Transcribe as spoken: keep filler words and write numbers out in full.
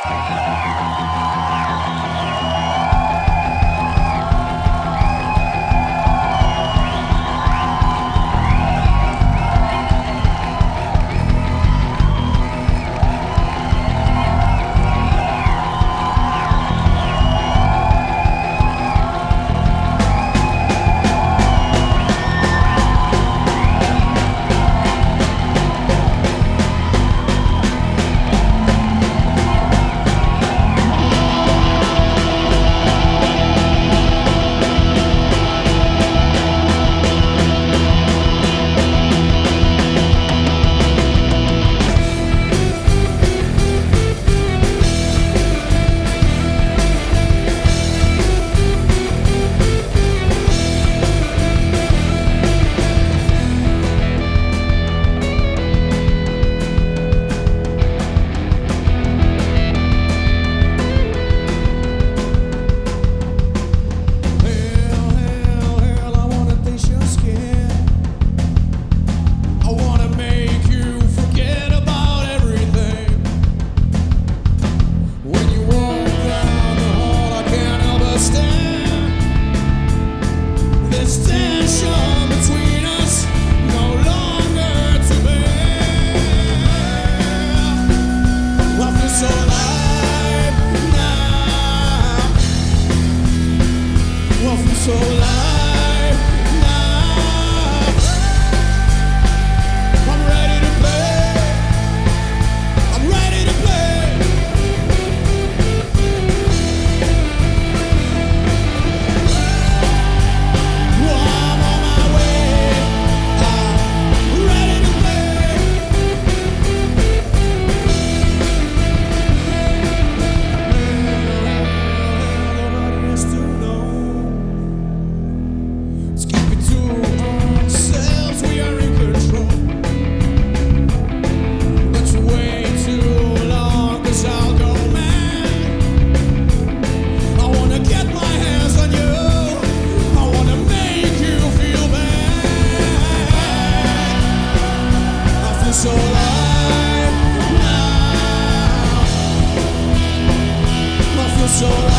so alive now. I'm ready to play. I'm ready to play. Oh, I'm on my way. I'm ready to play. Nobody has to know. Let's keep it to ourselves. We are in control. Let's wait too long, 'cause I'll go mad. I wanna get my hands on you. I wanna make you feel bad. I feel so alive now. I feel so alive.